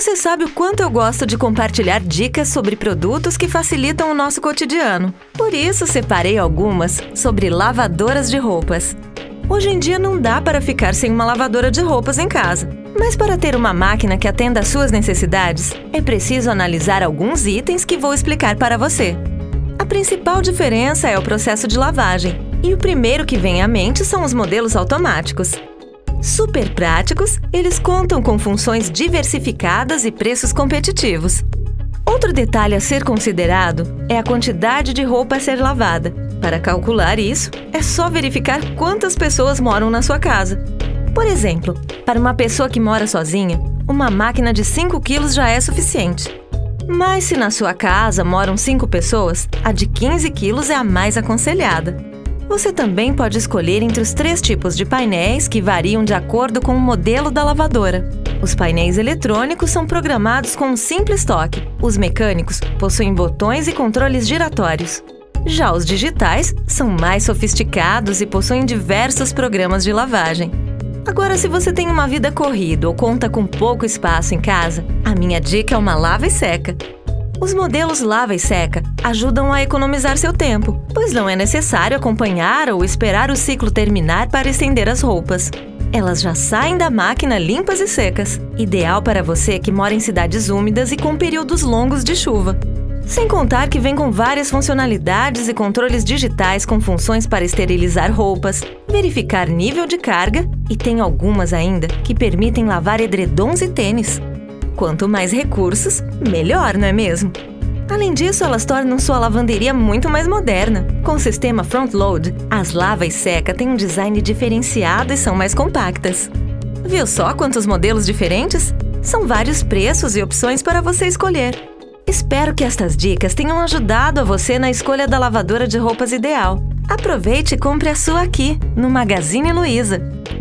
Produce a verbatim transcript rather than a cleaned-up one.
Você sabe o quanto eu gosto de compartilhar dicas sobre produtos que facilitam o nosso cotidiano. Por isso, separei algumas sobre lavadoras de roupas. Hoje em dia não dá para ficar sem uma lavadora de roupas em casa. Mas para ter uma máquina que atenda às suas necessidades, é preciso analisar alguns itens que vou explicar para você. A principal diferença é o processo de lavagem, e o primeiro que vem à mente são os modelos automáticos. Super práticos, eles contam com funções diversificadas e preços competitivos. Outro detalhe a ser considerado é a quantidade de roupa a ser lavada. Para calcular isso, é só verificar quantas pessoas moram na sua casa. Por exemplo, para uma pessoa que mora sozinha, uma máquina de cinco quilos já é suficiente. Mas se na sua casa moram cinco pessoas, a de quinze quilos é a mais aconselhada. Você também pode escolher entre os três tipos de painéis que variam de acordo com o modelo da lavadora. Os painéis eletrônicos são programados com um simples toque. Os mecânicos possuem botões e controles giratórios. Já os digitais são mais sofisticados e possuem diversos programas de lavagem. Agora, se você tem uma vida corrida ou conta com pouco espaço em casa, a minha dica é uma lava e seca. Os modelos lava e seca ajudam a economizar seu tempo, pois não é necessário acompanhar ou esperar o ciclo terminar para estender as roupas. Elas já saem da máquina limpas e secas, ideal para você que mora em cidades úmidas e com períodos longos de chuva. Sem contar que vem com várias funcionalidades e controles digitais com funções para esterilizar roupas, verificar nível de carga e tem algumas ainda que permitem lavar edredons e tênis. Quanto mais recursos, melhor, não é mesmo? Além disso, elas tornam sua lavanderia muito mais moderna. Com o sistema Front Load, as lava e seca têm um design diferenciado e são mais compactas. Viu só quantos modelos diferentes? São vários preços e opções para você escolher. Espero que estas dicas tenham ajudado a você na escolha da lavadora de roupas ideal. Aproveite e compre a sua aqui, no Magazine Luiza.